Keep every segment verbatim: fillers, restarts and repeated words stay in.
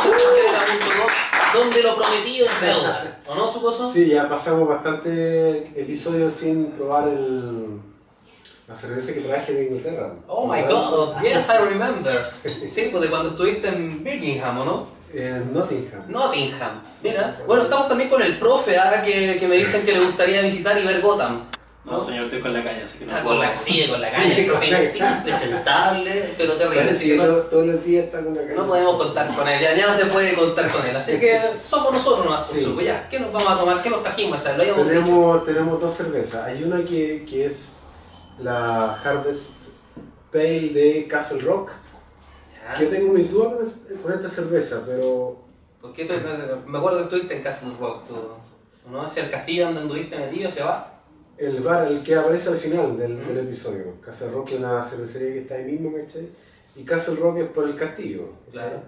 donde lo prometido es deuda. ¿O no, Sucoso? Sí, ya pasamos bastantes episodios sin probar el, la cerveza que traje de Inglaterra. Oh my god, yes, I remember. Sí, pues de cuando estuviste en Birmingham, ¿o no? En Nottingham. Nottingham. Mira. Bueno, estamos también con el profe, ¿ah? que, que me dicen que le gustaría visitar y ver Gotham. No, señor, estoy con la caña, así que no. Ah, con la, sí, con la caña, Sí, el profe con la es impresentable, pero terrible. Parece Así que que no, todo- todos los días está con la caña. no podemos contar con él, ya, ya no se puede contar con él. Así que somos nosotros nomás, Sí. pues, ya, ¿qué nos vamos a tomar? ¿Qué nos trajimos? O sea, lo habíamos dicho. Tenemos, tenemos dos cervezas. Hay una que, que es la Harvest Pale de Castle Rock. Ya. Que tengo mis dudas con es- con esta cerveza, pero ¿Por qué tú- me acuerdo que estuviste en Castle Rock, tú, ¿no? Hacia el castillo donde anduviste metido, hacia abajo. el bar, el que aparece al final del, Mm. del episodio. Castle Rock es una cervecería que está ahí mismo, ¿cachai? Y Castle Rock es por el castillo, ¿cachai? Claro.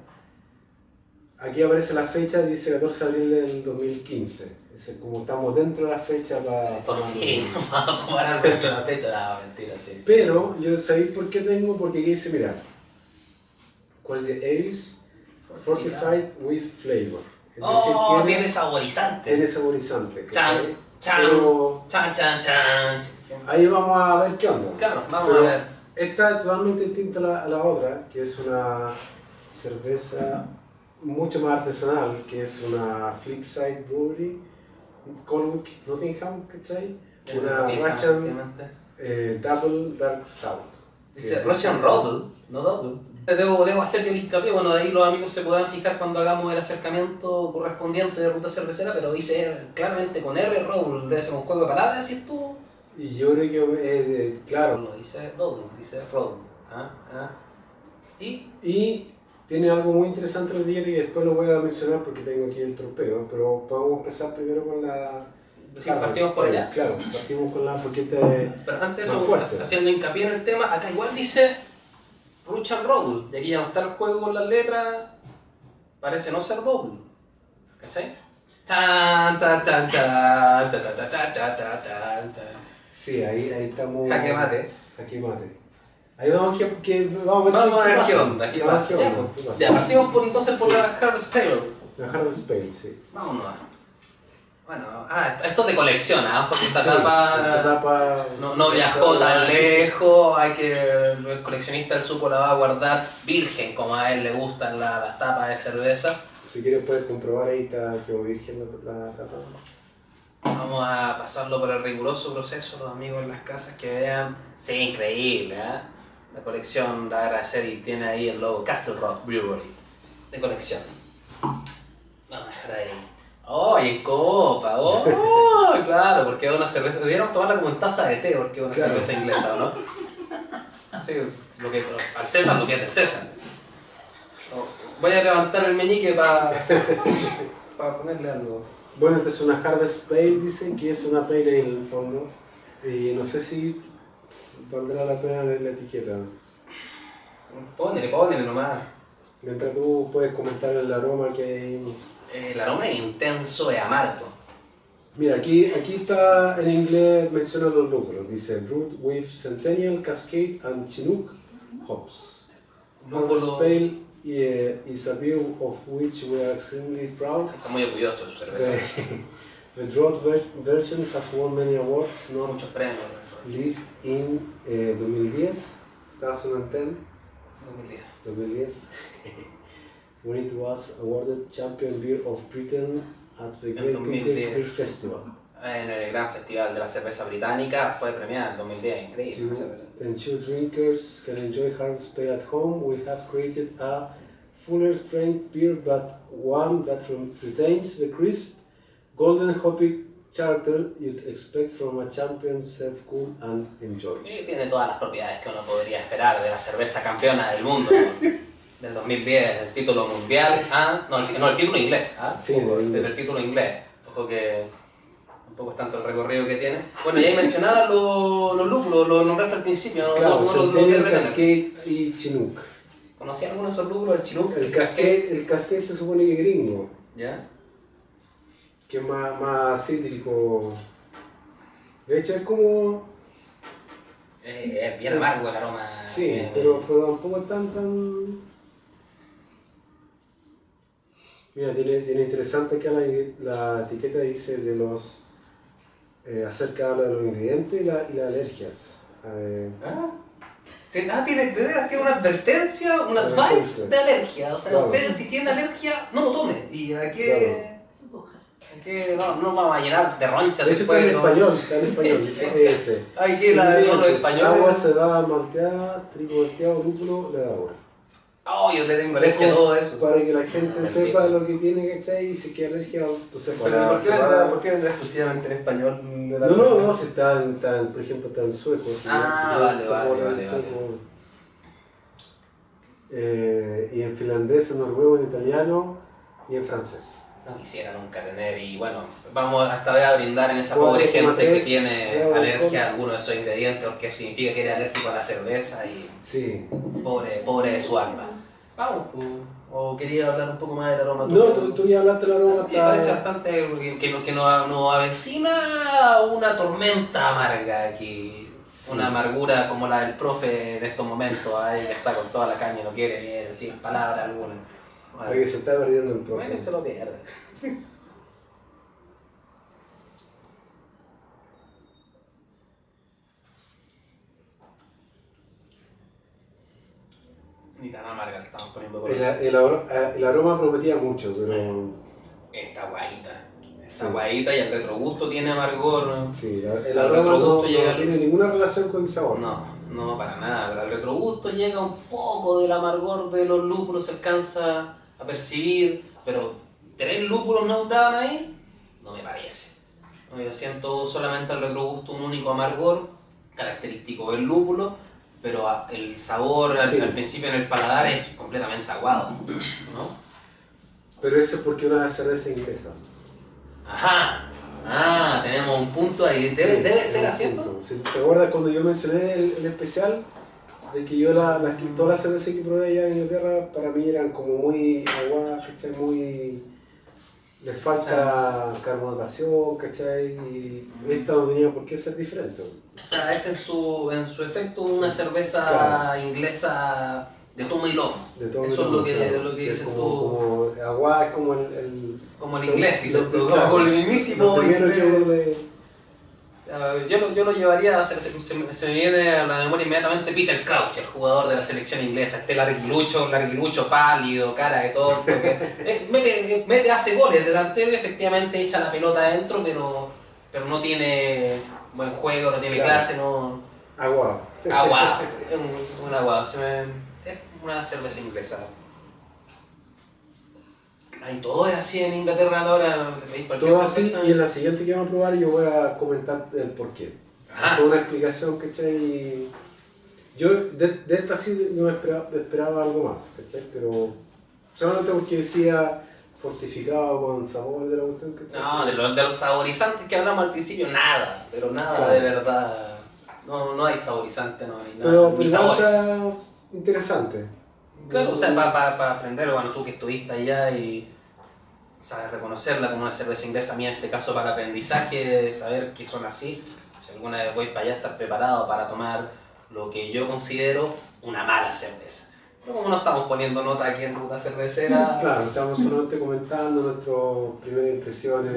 Aquí aparece la fecha, dice catorce de abril del dos mil quince. Es como estamos dentro de la fecha para... ¿Por qué no vamos a tomar algo dentro de la fecha? No, mentira, sí. Pero, yo sabéis por qué tengo, porque aquí dice, mira, Quality Ales Fortified with Flavor. Es Oh, decir, tiene saborizante. tiene saborizante. Chan, ¿cachai? chan, Pero chan, chan, chan. ahí vamos a ver qué onda. Claro, vamos Pero a ver. esta es totalmente distinta a la, a la otra, que es una cerveza mucho más artesanal, que es una Flipside Brewery, Colwick, Nottingham, ¿cachai? Una Nottingham, Russian efectivamente. eh, Double Dark Stout. Dice Que Russian es- Rouble, no Double. Debo, debo hacer bien hincapié, bueno, de ahí los amigos se podrán fijar cuando hagamos el acercamiento correspondiente de ruta cervecera, pero dice claramente con R Rouble, debe ser un juego de palabras, ¿sí tú? Y yo creo que, eh, eh, claro, No dice Double, dice Rouble. ¿Ah? ¿Ah? Y y tiene algo muy interesante el etiqueta que después lo voy a mencionar porque tengo aquí el tropeo, pero podemos empezar primero con la... Sí, partimos por allá. Claro, partimos con la porque este Pero antes de más eso, fuerte. haciendo hincapié en el tema, acá igual dice Russian Rouble, y aquí ya no está el juego con las letras, parece no ser doble. ¿Cachai? Chan, chan, chan, chan, chan, chan, chan, chan, chan, chan. Sí, ahí, ahí estamos... Jaque mate. Jaque mate. Ahí vamos, que, que, vamos a ver, Vamos a ver qué pasa. onda, qué Vamos a pasa. ver Ya, qué onda, pues. qué pasa. Ya, partimos por, entonces por Sí. la Harvest Pale. La Harvest Pale, sí. Vámonos. Bueno, ah, esto es de colección, ¿ah? Porque esta Sí, tapa, esta tapa- no, no viajó tan lejos, hay que el coleccionista del supo la va a guardar virgen, como a él le gustan la- las tapas de cerveza. Si quieres puedes comprobar ahí está que virgen la, la tapa. Vamos a pasarlo por el riguroso proceso, los amigos en las casas que vean. Sí, increíble, ¿eh? La colección la agradecer y tiene ahí el logo Castle Rock Brewery de colección. Vamos a dejar ahí. ¡Oh, y en copa! ¡Oh! Claro, porque es una cerveza. Deberíamos tomarla como en taza de té, porque es una Claro. cerveza inglesa, ¿no? Sí, lo que, al César lo que es del César. Oh, voy a levantar el meñique para para ponerle algo. Bueno, esta es una Harvest Pale, dicen que es una Pale Ale en el fondo. Y no sé si valdrá la pena ver la etiqueta. Pónele, pónele nomás. Mientras tú puedes comentar el aroma que hay. El aroma es intenso y amargo. Mira, aquí, aquí está en inglés, menciona los lúpulos. Dice Brewed with Centennial, Cascade and Chinook hops. Harvest Lúpulo. Pale eh, is a beer of which we are extremely proud. Está muy orgulloso de su cerveza. The drought ver- version has won many awards, not Muchos premios. eso. least in eh, dos mil diez, two thousand ten, dos mil diez. dos mil diez, when it was awarded Champion Beer of Britain at the En Great dos mil British diez. Beer Festival. En el gran festival de la cerveza británica fue premiada en dos mil diez. Increíble. To esa cerveza. ensure drinkers can enjoy Harvest Pale at home, we have created a fuller strength beer, but one that retains the crisp, golden hoppy character you'd expect from a champion, serve cool and enjoy. Y tiene todas las propiedades que uno podría esperar de la cerveza campeona del mundo ¿no? del dos mil diez, el título mundial. Ah, no, el, no, el título inglés. ¿Ah? Sí, el Ojo, inglés. el título inglés. Ojo que tampoco es tanto el recorrido que tiene. Bueno, y ahí mencionaba los, los lúpulos, los nombraste al principio. No, Claro, no, no, lo- lo Centennial, voy a retener. Cascade y Chinook. ¿Conocí algunos de esos lúpulos? El Chinook, El Cascade, el Cascade se supone que es gringo, ¿Ya? que es más, más cítrico. De hecho es como... Eh, es bien amargo el aroma. Sí, eh, pero, pero tampoco es tan tan... Mira, tiene, tiene interesante que la, la etiqueta dice de los eh, acerca de los ingredientes y, la, y las alergias. Eh, ¿Ah? Te- Ah, tiene, de veras, tiene una advertencia, un Una advice advertencia. de alergia. O sea, Claro. ustedes si tienen alergia, no lo tomen. Y aquí, Claro. aquí no, no vamos a llenar de ronchas de hecho está después. en ¿no? español, está en español, dice ese. Hay que la de los Ingredientes: agua, españoles. cebada, malteada, trigo malteado, lúpulo, levadura. Oh, yo le tengo alergia a todo eso. Para que la gente Ah, sepa mentira. lo que tiene, ¿cachai? Y si es que alergia, entonces Pero para ¿por qué, cebada- vendrá, ¿por qué vendrá exclusivamente en español? De la No, no, no, si está en, está en- por ejemplo, está en sueco. Si Ah, si vale, está vale, por el vale, sueco. Eh, y en finlandés, en noruego, en italiano y en francés. No quisiera nunca tener, y bueno, vamos esta vez a brindar en esa cuatro pobre coma gente que tres tiene gramos de alergia alcohol. a alguno de esos ingredientes, porque significa que eres alérgico a la cerveza y Sí. pobre, pobre de su alma. Vamos. ¿O quería hablar un poco más del aroma? No, tú, tú ya hablaste de la aroma. Me parece bastante que, que, nos- que nos, nos avecina una tormenta amarga aquí. Sí. Una amargura como la del profe en estos momentos, ahí que está con toda la caña y no quiere ni decir palabra alguna. Para que se está perdiendo el Bueno, programa. se lo pierde. Ni tan amarga le estamos poniendo por El, ahí. el, aro- el aroma prometía mucho, pero Esta guaita. Esta Sí. guaita y el retrogusto tiene amargor. sí, la- el Al aroma no, retrogusto no llega- tiene ninguna relación con el sabor. No, no para nada. Al retrogusto llega un poco del amargor de los lúpulos, se alcanza a percibir, pero ¿tres lúpulos nombraban ahí? No me parece. No, yo siento solamente al retrogusto un único amargor característico del lúpulo, pero a- el sabor al, Sí. al principio en el paladar es completamente aguado, ¿no? Pero eso es porque una cerveza inglesa. Ajá. Ah, tenemos un punto ahí. Debe, Sí, debe es ser un así, punto. Si te acuerdas cuando yo mencioné el, el especial, de que yo la, la, que todas las cervezas que probé allá en Inglaterra para mí eran como muy aguadas, ¿cachai? Muy... les falta carbonatación, ¿cachai? Y esta no tenía por qué ser diferente. O sea, es en su, en su efecto una cerveza Claro. inglesa de tomo y lomo. De todo Eso es lo que, claro, lo que es dices como, tú. como aguada es como el... el Como el inglés, lo- dices lo- tú. claro, Como el mismísimo lo primero inglés. que uno le- Ah, Yo lo, yo lo llevaría, se, se- se- se me viene a la memoria inmediatamente Peter Crouch, el jugador de la selección inglesa, este larguilucho, larguilucho pálido, cara de tonto, que eh, mete, mete, hace goles delantero y efectivamente echa la pelota adentro, pero, pero no tiene buen juego, no tiene Claro. clase, no... Aguado. Aguado, es un, un aguado, se me, es una cerveza inglesa. Ahí todo es así en Inglaterra a la hora de pedir cualquier Todo así, cerveza. y en la siguiente que vamos a probar yo voy a comentar el porqué. Ajá. Toda una explicación, ¿cachai? Yo de, de esta sí no esperaba, esperaba algo más, ¿cachai? Pero solamente porque decía fortificado con sabor de la cuestión, ¿cachai? No, de los, de los saborizantes que hablamos al principio, nada, pero nada Claro. de verdad. No, no hay saborizante, no hay nada, Pero ni pero igual sabores. está interesante. Claro, o sea, para aprender, bueno, tú que estuviste allá y sabes reconocerla como una cerveza inglesa, a mí en este caso para aprendizaje, saber que son así, si alguna vez voy para allá, estar preparado para tomar lo que yo considero una mala cerveza. Pero como no estamos poniendo nota aquí en Ruta Cervecera, Claro, estamos solamente comentando nuestras primeras impresiones.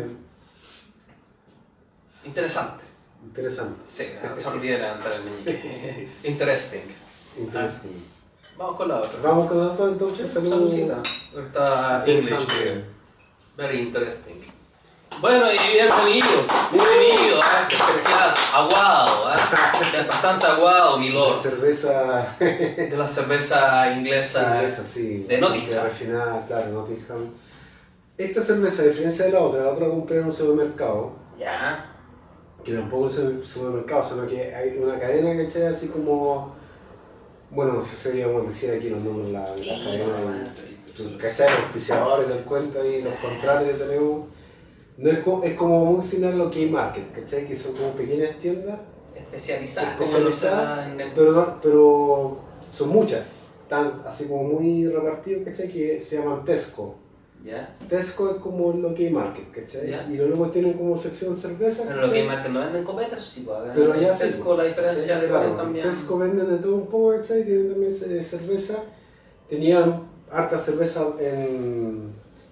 interesante. Interesante. Sí, se olvide levantar el meñique. Interesting. Interesting. Vamos con la otra. Vamos con otro entonces, salud. Saludcita. Está English. Interesante. Very interesting. Bueno, y bienvenidos, bienvenidos a este especial aguado, ¿eh? Es bastante aguado, mi La lord, cerveza de la cerveza inglesa. inglesa, sí. de Nottingham. De refinada, claro, Nottingham. Esta cerveza, a diferencia de la otra, la otra la compré en un supermercado, Ya, que tampoco es un supermercado, sino que hay una cadena que echa así como. Bueno, no sé si deberíamos decir aquí los nombres de la, de la Sí, cadena. no, sí. Tú, ¿cachai? Los auspiciadores del cuento y los contratos que tenemos. No es, co- es como muy similar a lo que hay market, ¿cachai? Que son como pequeñas tiendas, especializadas como lo especializadas, está en el... pero, no- pero son muchas, están así como muy repartidos, ¿cachai? Que se llaman Tesco. Ya, Tesco es como lo que hay market, ¿cachai? Ya. Y luego tienen como sección cerveza. pero lo que ¿cachai? hay más que no venden copetas, sí, pues acá Pero en allá sí, Tesco la diferencia ¿cachai? de Claro, venden también. Tesco venden de todo un poco, ¿cachai? Tienen también eh, cerveza. Tenían harta cerveza en,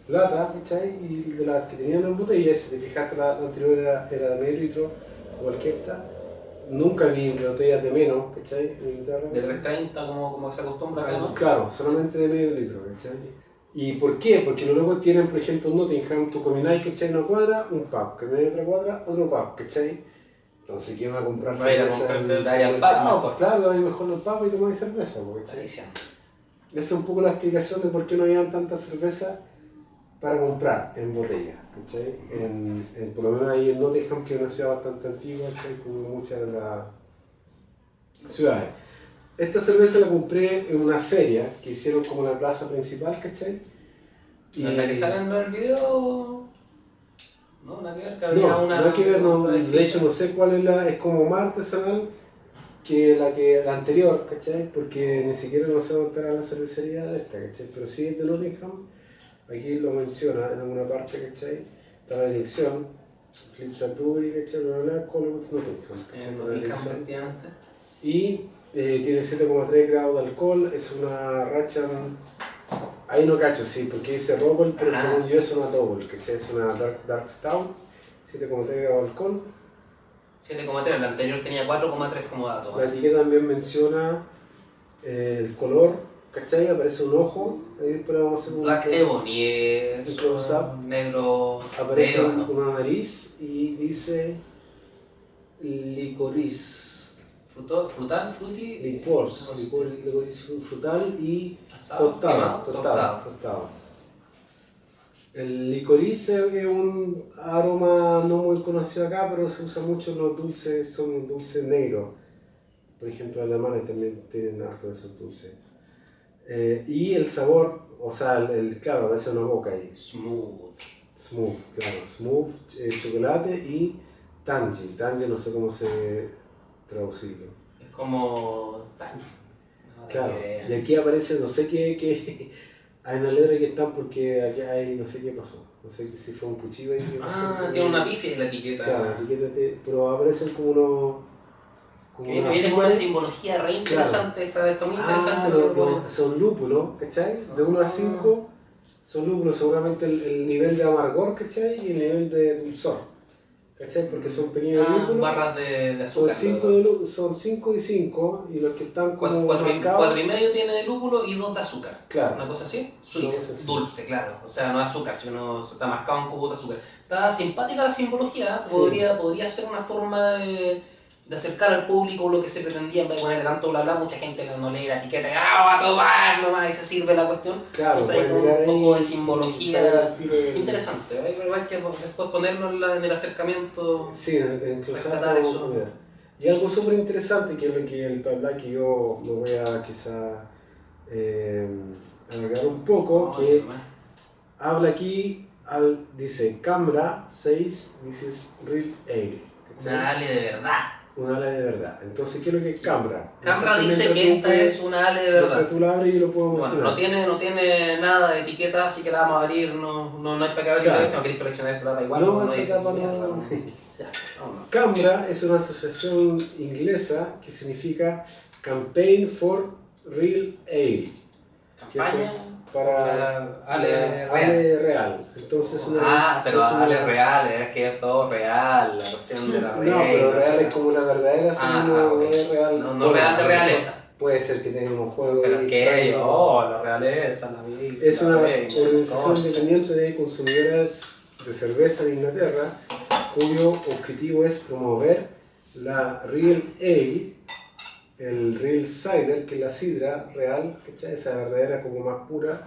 lata, ¿cachai? Y de las que tenían en botella, si te fijaste, la, la anterior era, era de medio litro, igual que esta. Nunca vi botellas de menos, ¿cachai? En Inglaterra. De trescientos treinta como, como se acostumbra acá, ¿no? Claro, solamente de medio litro, ¿cachai? ¿Y por qué? Porque los locos tienen, por ejemplo, en Nottingham, tú camináis, ¿cachai? Una cuadra, un pub, camináis otra cuadra, otro pub, ¿cachai? Entonces, ¿quién va a comprar Va a ir a cerveza? comprarte en- de ahí al en- pub, en- ¿no? Pues. Claro, vais mejor al pub y tomáis cerveza, ¿cachai? Tradición. Esa es un poco la explicación de por qué no habían tanta cerveza para comprar en botella, ¿cachai? En, en- por lo menos ahí en Nottingham, que es una ciudad bastante antigua, ¿cachai? Como muchas de las ciudades. Esta cerveza la compré en una feria que hicieron como en la plaza principal, ¿cachai? ¿No es la que sale en el video? No, nada que ver, que había No, una... nada que ver, no, una de hecho no sé cuál es la, es como más artesanal que la que la anterior, ¿cachai? Porque ni siquiera no sé dónde estará la cervecería de esta, ¿cachai? Pero sí es de Nottingham, aquí lo menciona en alguna parte, ¿cachai? Está la dirección, Flipside Brewery, ¿cachai? Bla, bla, bla, Colwood, Nottingham, ¿cachai? En Está la Nottingham, dirección. efectivamente. Y eh, tiene siete coma tres grados de alcohol, es una racha, ahí no cacho, sí, porque dice Double, pero Ajá. según yo es una Double, ¿cachai? Es una Dark, dark Stout, siete coma tres grados de alcohol. siete coma tres, la anterior tenía cuatro coma tres como dato. La ¿eh? etiqueta también menciona eh, el color, ¿cachai? Aparece un ojo, ahí después vamos a hacer un... Black Ebony es un close-up. un negro... Aparece negro, un- ¿no? una nariz y dice licorice. Fruto, frutal, fruity... Licors, no sé. licor, licorice fru- frutal y Asado, tostado, quemado, tostado, tostado. El licorice es un aroma no muy conocido acá, pero se usa mucho en los dulces, son dulces negros. Por ejemplo, los alemanes también tienen harto de esos dulces. Eh, y el sabor, o sea, el, el- claro, a veces una boca ahí. Smooth. Smooth, claro, smooth, eh, chocolate y tangy. Tangy no sé cómo se traducirlo. Es como... Taña. No, Claro, idea. y aquí aparece, no sé qué, qué hay una letra que está porque aquí hay, no sé qué pasó. No sé si fue un cuchillo ahí que pasó. Ah, fue- tiene una pifia en la etiqueta. Claro, la etiqueta te- pero aparecen como unos... Como Que viene, unas viene con una símbolos. simbología re interesante, está, está muy interesante. Ah, lo no, que pone. no, son lúpulos, ¿cachai? De uno a cinco son lúpulos, seguramente el, el nivel de amargor, ¿cachai? Y el nivel de dulzor, ¿cachai? Porque son pequeños Ah, lúpulos. barras de, de Son azúcar. cinco, de lú- son cinco y cinco, y los que están Cuatro, como cuatro, y, marcados, cuatro y medio tiene de lúpulo y dos de azúcar. Claro. Una cosa así. Sweet, Una cosa así. dulce, claro. O sea, no azúcar, sino está marcado un cubo de azúcar. Está simpática la simbología. Sí. Podría, podría ser una forma de, de acercar al público lo que se pretendía en vez de ponerle tanto bla bla. Mucha gente no lee la etiqueta y ¡ah, va a tomar! Nomás y se sirve la cuestión. Claro, Entonces hay pueden como mirar un ahí poco de y simbología saber el tiro de- interesante. Hay hay que después ponerlo en, la- en el acercamiento. Sí, en en cruzar Rescatar podemos eso. poner. Y algo súper interesante, que es lo que el bla que yo me voy a quizá eh, alargar un poco, Ay, que nomás. habla aquí, al, dice Cambra seis, dice Real Ale. ¿cachai? Una ale de verdad. Una ale de verdad. Entonces, ¿qué es lo que es Cambra? Cambra No sé si dice mientras que tú esta puedes- es una ale de verdad. mientras tú la abres y yo lo puedo Bueno, mencionar. no tiene, no tiene nada de etiqueta, así que la vamos a abrir, no, no, no hay para que abrir, Claro. no queréis coleccionar esta tapa igual. No, no esa dice tapa ni no- mierda, no. Ya, vámonos. Cambra es una asociación inglesa que significa Campaign for Real Ale. que Campaña son para ale la real. Ale real. Entonces una, Ah, pero es una- ale real, es que es todo real, la cuestión de la No, real. pero real es como la verdadera, Ah, según no, ah, ok. no es real. No- no real de a lo realeza. mejor Puede ser que tenga un juego. Pero ahí es que extraño. ellos, oh, la realeza, la vida. Es una la reina, organización concha. independiente de consumidores de cerveza en Inglaterra, cuyo objetivo es promover la Real Ale, el Real Cider, que es la sidra real, ¿cachai? Esa verdadera como más pura,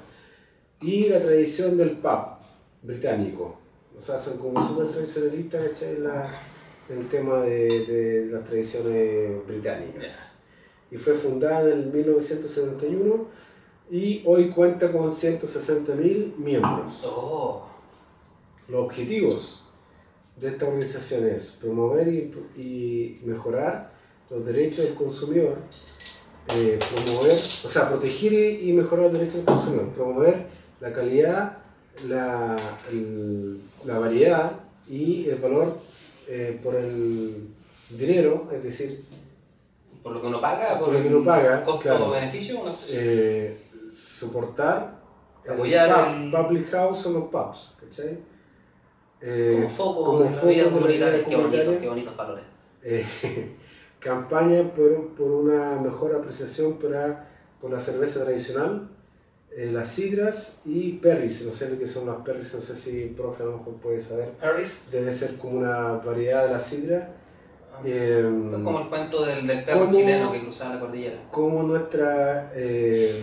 y la tradición del pub británico. O sea, son como súper tradicionalistas, ¿cachai? En, la- en el tema de, de las tradiciones británicas. Y fue fundada en mil novecientos setenta y uno y hoy cuenta con ciento sesenta mil miembros. Oh, Los objetivos de esta organización es promover y, y mejorar los derechos del consumidor, eh, promover, o sea, proteger y, y mejorar los derechos del consumidor, promover la calidad, la, el- la variedad y el valor eh, por el dinero, es decir, por lo que uno paga, Por lo que uno paga, costo claro. beneficio, una cosa así. eh, soportar el Apoyar pub- el- public house son los pubs, ¿cachai? Eh, como foco como de la foco vida de la comunitaria. vida Qué bonito, comunitaria. qué bonitos valores. Eh, campaña por, por una mejor apreciación para, por la cerveza tradicional, eh, las sidras y perris. No sé lo que son las perris, no sé si el profe a lo mejor puede saber. Paris. Debe ser como una variedad de la sidra. Eh, Esto es como el cuento del, del perro ¿cómo- chileno que cruzaba la cordillera. como nuestra eh,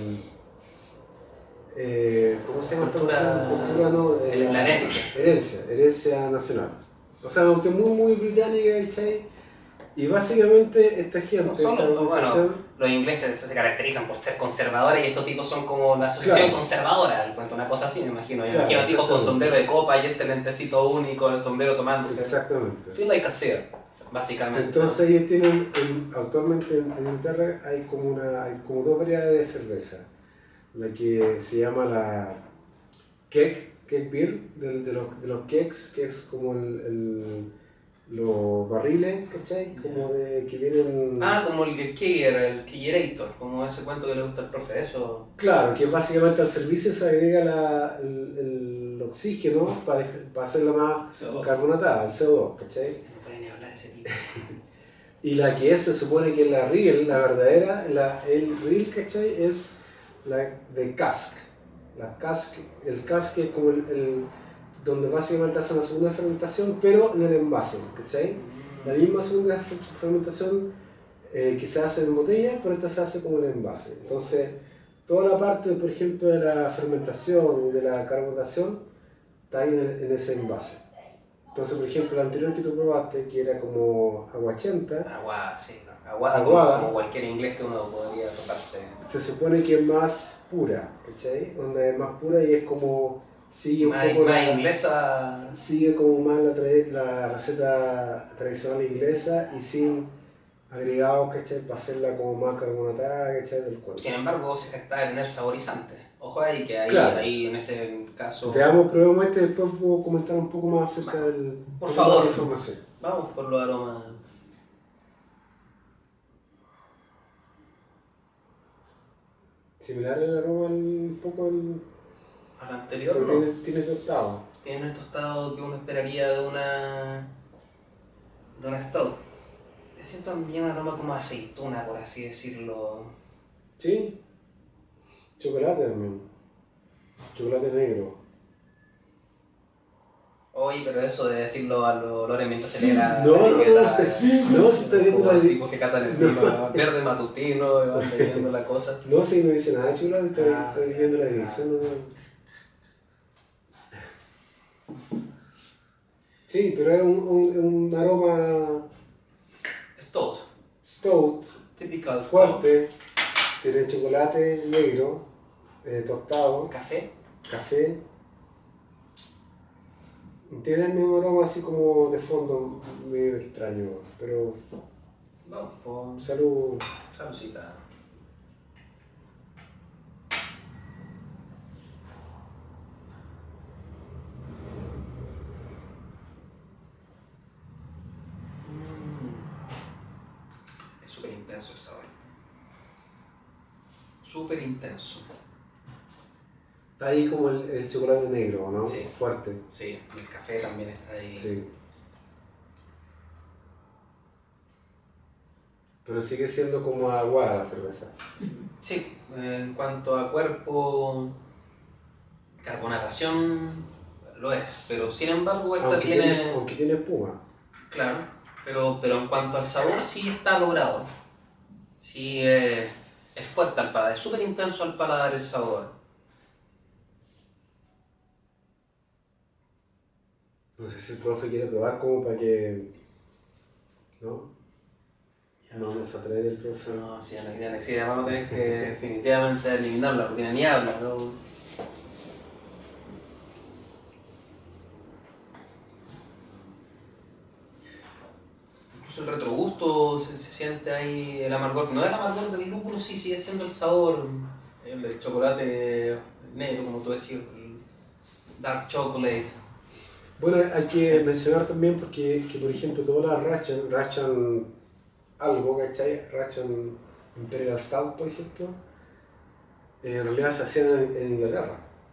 eh, ¿cómo se llama? esta Cultura- cuestión? Cultura, no, eh, la herencia. herencia herencia nacional, o sea, una cuestión muy muy británica, ¿cachai? Y básicamente esta gente, No solo, esta bueno, organización, los ingleses se caracterizan por ser conservadores y estos tipos son como la asociación Claro. conservadora, el cuento, una cosa así, me imagino. Yo Claro, imagino tipos con exactamente. sombrero de copa y este lentecito único, el sombrero tomándose. exactamente. Feel like a seer, básicamente. Entonces ellos tienen, en- actualmente en, en Inglaterra hay como, una, hay como dos variedades de cerveza. La que se llama la keg, keg beer, del- de, los, de los kegs, que es como el, el- los barriles, ¿cachai? Como de que vienen... Ah, como el, el Kiger, el Kigerator, como ese cuento que le gusta al profe, eso. Claro, que básicamente al servicio se agrega la, el, el oxígeno para, dej- para hacerla más C O dos. carbonatada, el C O dos, ¿cachai? No puede ni hablar ese tipo. Y la que es, se supone que es la real, la verdadera, la, el real, ¿cachai? Es la de cask. La cask, el cask es como el, el- donde básicamente hacen la segunda fermentación, pero en el envase, ¿cachai? La misma segunda fer- fermentación eh, que se hace en botella, pero esta se hace como en el envase. Entonces, toda la parte, por ejemplo, de la fermentación y de la carbonatación está ahí en, el- en ese envase. Entonces, por ejemplo, la anterior que tú probaste, que era como aguachenta, Aguada, sí. Aguada, Aguada. Como, como cualquier inglés que uno podría tocarse. se supone que es más pura, ¿cachai? Onda es más pura y es como, sigue un Más, poco más la, inglesa. sigue como más la, tra- la receta tradicional inglesa y sin agregados, ¿cachai? Para hacerla como más carbonatada, ¿cachai? Del cuerpo. Sin embargo, se jactaba de tener saborizantes. Ojo ahí, que ahí, Claro. ahí en ese caso. Veamos, probemos este y después puedo comentar un poco más acerca del... Por de favor. la información. Vamos por los aromas. Similar el aroma al- un poco al... Al anterior, Pero no. tiene, tiene tostado. Tiene el tostado que uno esperaría de una. de una stout. Le siento también un aroma como a aceituna, por así decirlo. ¿Sí? Chocolate también. Chocolate negro. Oye, pero eso de decirlo a los olores mientras se lee la No, la no, etiqueta, no. No, si está viendo como la los di- tipos que catan el vino verde matutino y van leyendo la cosa. No, si no dice nada de chocolate, estoy, Ah, estoy viendo la edición. No, no. Sí, pero es un, un, un aroma Stout. stout, Typical stout. fuerte, tiene chocolate negro, eh, tostado, Café. café. Tiene el mismo aroma así como de fondo, medio extraño, pero Vamos, por salud. saludcita. Es súper intenso el sabor. Súper intenso. Está ahí como el, el chocolate negro, ¿no? Sí. Fuerte. Sí, y el café también está ahí. Sí. Pero sigue siendo como aguada la cerveza. Sí, en cuanto a cuerpo, carbonatación lo es, pero sin embargo esta Aunque tiene, tiene, aunque tiene espuma. claro, pero, pero en cuanto al sabor sí está logrado. Sí, eh, es fuerte al paladar, es súper intenso al paladar el sabor. No sé si el profe quiere probar como para que... ¿No? No nos atrae el profe. No, sí, ya no, ya no existe, vamos a tener que definitivamente eliminar la rutina ni habla, ¿no? Incluso el retrogusto se, se siente ahí, el amargor, no el amargor del lúpulo, sí sigue siendo el sabor, el del chocolate negro, como tú decías, el dark chocolate. Bueno, hay que mencionar también porque, que por ejemplo, todas las Rachan, Rachan algo, ¿cachai? Rachan Imperial Stout, por ejemplo, eh, en realidad se hacían en, en Inglaterra.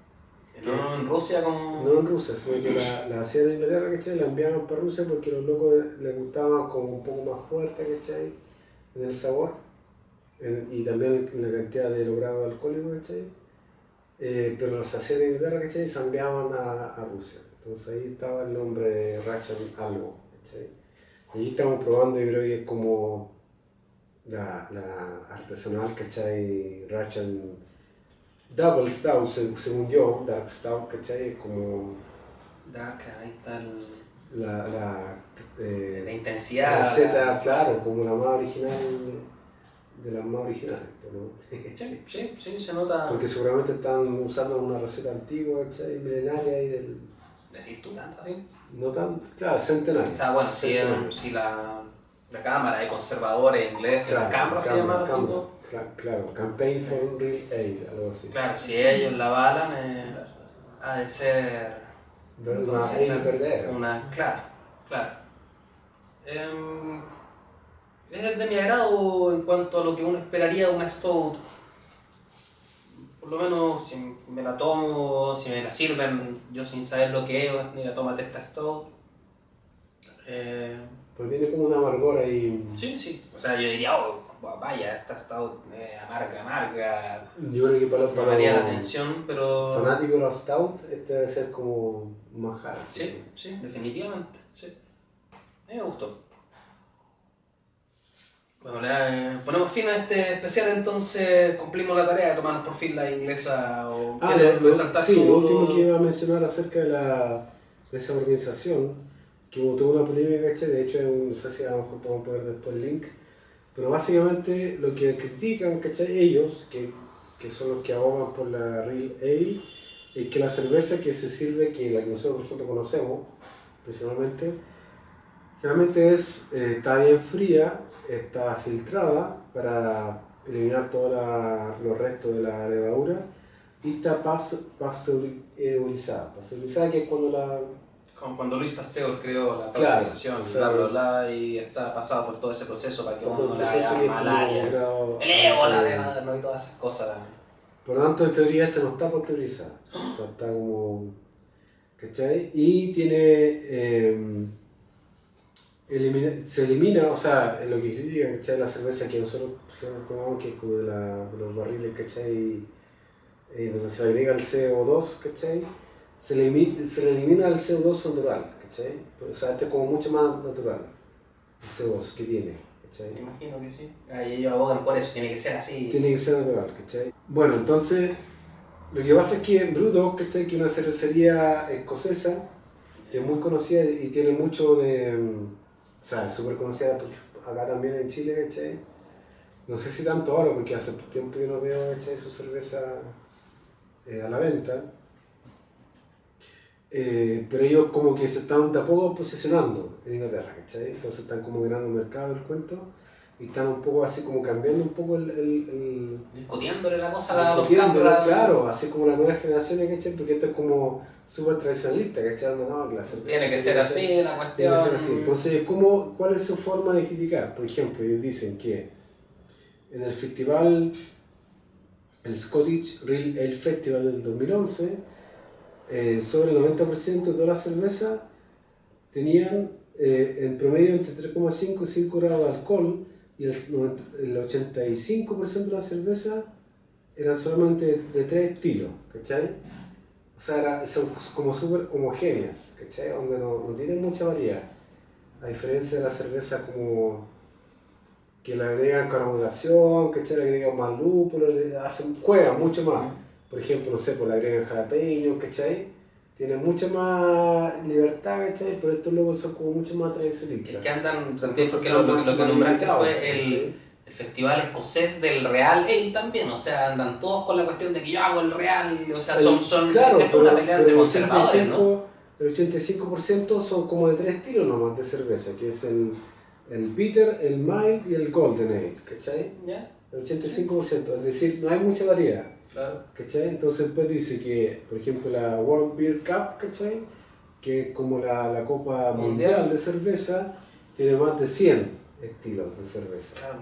No en Rusia como... No en Rusia, sino que la, la hacían en Inglaterra, ¿cachai? La enviaban para Rusia porque a los locos les gustaba como un poco más fuerte, ¿cachai? En el sabor en, y también en la cantidad de los grados alcohólicos, ¿cachai? Eh, pero los hacían en Inglaterra, ¿cachai? Y se enviaban a, a Rusia. Entonces ahí estaba el nombre de Russian algo, ¿cachai? Y estamos probando, yo creo que es como la, la artesanal, ¿cachai? Russian Double Stout, según yo, Dark Stout, ¿cachai? Es como Dark, ahí está el... la, la, eh, la intensidad. La receta, claro, como la más original de las más originales, ¿no? Sí, sí, sí, se nota. Porque seguramente están usando una receta antigua, ¿cachai? Milenaria y del... ¿Decís tú tanto así? No tan, claro, centenaria. O sea, bueno, si, Centenaria. si la, la cámara de conservadores ingleses, Claro, la cámara se Cam- llama Cam- tipo. cla- Claro, Campaign for Real Ale, algo así. Claro, si ellos la avalan, eh, ha de ser. Ver- no Una sé, ale verdadera. Una, claro, claro. Em, es de mi agrado en cuanto a lo que uno esperaría de una stout. Por lo menos si me la tomo, si me la sirven, yo sin saber lo que es, mira, tómate esta stout. Eh, Pero tiene como una amargor ahí. sí, sí. O sea, yo diría, oh, vaya, esta stout eh, amarga, amarga. Yo creo que para los, Me para llamaría la los atención, pero... fanáticos de los stout, este debe ser como un manjar. así. Sí, sí, definitivamente, sí. A mí me gustó. Bueno, le eh, ponemos fin a este especial, entonces cumplimos la tarea de tomarnos por fin la inglesa o Ah, ¿quieres lo, lo- resaltar sí, tú? lo último que iba a mencionar acerca de, la, de esa organización, que hubo toda una polémica, ¿cachai? De hecho, no sé si a lo mejor podemos poner después el link, pero básicamente lo que critican, ¿cachai? Ellos, que, que son los que abogan por la Real Ale, es que la cerveza que se sirve, que la que nosotros, nosotros conocemos, principalmente, generalmente es, eh, está bien fría, está filtrada para eliminar todos los restos de la levadura y está pas, pasteurizada. Pasteurizada que es cuando la... Como cuando Luis Pasteur creó la Claro, pasteurización, o sea, bla, bla, bla, y está pasado por todo ese proceso para que todo uno el no le proceso haya que es como malaria, grado- el ébola, de, ¿no? Y todas esas cosas. Por lo tanto, en teoría esta no está pasteurizada. O sea, está como... ¿Cachai? Y tiene... eh, elimina- se elimina, o sea, lo que critican, ¿cachai? La cerveza que nosotros generalmente tomamos, que es como de, la, de los barriles, ¿cachai? Eh, donde se le agrega el C O dos, ¿cachai? Se le, emi- se le elimina el C O dos natural, ¿cachai? O sea, este es como mucho más natural, el C O dos que tiene, ¿cachai? Me imagino que sí. Ah, y ellos abogan por eso, tiene que ser así. Tiene que ser natural, ¿cachai? Bueno, entonces, lo que pasa es que Brewdog, ¿cachai? Que es una cervecería escocesa, que es muy conocida y tiene mucho de... O sea, es súper conocida por- acá también en Chile, ¿cachai? No sé si tanto ahora, porque hace tiempo que no veo, ¿cachai? Su cerveza eh, a la venta. Eh, pero ellos como que se están de a poco posicionando en Inglaterra, ¿cachai? Entonces están como ganando mercado el cuento y están un poco así como cambiando un poco el... el, el Discutiéndole la cosa a los discutiéndolo, cámaras. claro, así como las nuevas generaciones, ¿cachai? Porque esto es como súper tradicionalista, ¿cachai? No, no, la cerveza Tiene que ser tiene así la cuestión. Tiene que ser así. Entonces, ¿cómo, ¿cuál es su forma de criticar? Por ejemplo, ellos dicen que en el festival, el Scottish Real Ale Festival del dos mil once, eh, sobre el noventa por ciento de toda la cerveza tenían eh, en promedio entre tres coma cinco y cinco grados de alcohol y el, noventa el ochenta y cinco por ciento de la cerveza eran solamente de, de tres estilos, ¿cachai? O sea, era, son como súper homogéneas, ¿cachai? Donde no, no tienen mucha variedad. A diferencia de la cerveza como que le agregan carbonatación, ¿cachai? Le agregan más lúpulo, le hacen, juegan mucho más. Por ejemplo, no sé, pues le agregan jalapeño, ¿cachai? Tienen mucha más libertad, ¿cachai? Pero estos locos son como mucho más tradicionalistas. Es que andan, Entonces porque están lo, lo, más- lo que más nombraste limitados, fue el, ¿cachai? el festival escocés del Real Ale también, o sea, andan todos con la cuestión de que yo hago el Real, o sea, son, son Claro, es una pero- pelea pero entre el conservadores, ¿no? ochenta y cinco el ochenta y cinco por ciento son como de tres estilos nomás de cerveza, que es el, el bitter, el mild y el golden ale, ¿cachai? ¿Ya? El ochenta y cinco por ciento, es decir, no hay mucha variedad, Claro. ¿cachai? Entonces después dice que, por ejemplo, la World Beer Cup, ¿cachai? Que es como la, la copa mundial. Mundial. de cerveza, tiene más de cien estilos de cerveza, Claro que sí.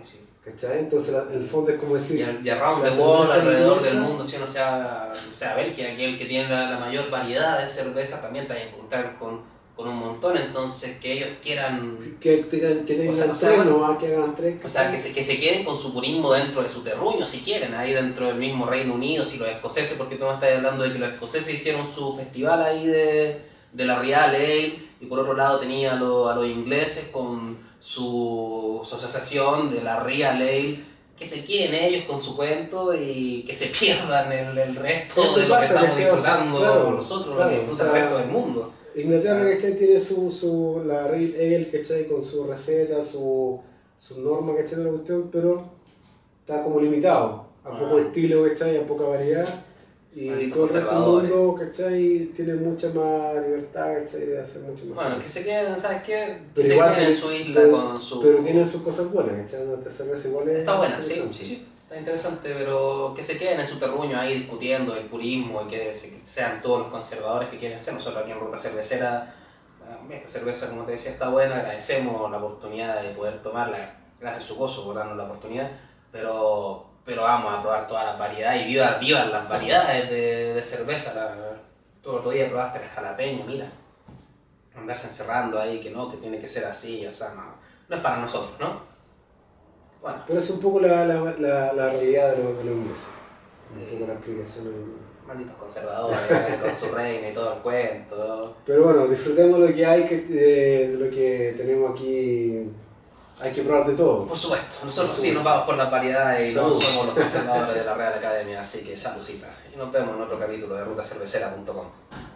¿cachai? Entonces la- el fondo es como Y, decir, a- y around la the world, cerveza alrededor inglesa- del mundo, si uno sea, o sea Bélgica, que es el que tiene la, la mayor variedad de cervezas, también te vas a encontrar con, con un montón, entonces que ellos quieran, que tengan, que tengan O sea, o sea, tres, bueno, nomás, que hagan tres. o sea, ¿cachai? que se, que se queden con su purismo dentro de su terruño, si quieren, ahí dentro del mismo Reino Unido, si los escoceses, porque tú me estás hablando de que los escoceses hicieron su festival ahí de, de la Real Ale, y por otro lado tenía a, los- a los ingleses con su, su asociación de la Real Ale, que se queden ellos con su cuento y que se pierdan el, el resto Eso de lo pasa, que estamos ¿cachai? O sea, disfrutando claro, nosotros, claro, lo que disfruta o sea, el resto del mundo. Inglaterra, ¿cachai? Tiene su, su, la Real Ale, ¿cachai? Con su receta, su, su norma, ¿cachai? De la cuestión, pero está como limitado a poco Ah. estilo, ¿cachai? A poca variedad. Y Malditos todo el resto del conservadores. mundo, ¿cachai? Tiene mucha más libertad, ¿cachai? De hacer mucho más. Bueno, cosas. que se queden, ¿sabes qué? Que Pero se igual queden en tiene- su isla pero, con su... pero tiene sus cosas buenas, ¿cachai? Una cerveza igual es Está buena, sí, interesante. sí, está interesante, pero que se queden en su terruño ahí discutiendo el purismo y que, se- que sean todos los conservadores que quieren ser. Nosotros aquí en Ruta Cervecera, eh, esta cerveza, como te decía, está buena, agradecemos la oportunidad de poder tomarla, gracias a su gozo por darnos la oportunidad, pero, pero vamos a probar toda la variedad y viva, viva las variedades de, de cerveza. La, tú el otro día probaste el jalapeño, mira, andarse encerrando ahí, que no, que tiene que ser así, o sea, no, no es para nosotros, ¿no? Bueno. Pero es un poco la, la, la, la realidad de los de los ingleses. Un poco la explicación ahí. Malditos conservadores, eh, con su reina y todo el cuento. Pero bueno, disfrutemos lo que hay, que, de, de lo que tenemos aquí. Hay que probar de todo. Por supuesto, nosotros Por sí nos vamos por las variedades y no Salud. somos los conservadores de la Real Academia, así que saludcita. Y nos vemos en otro capítulo de ruta cervecera punto com.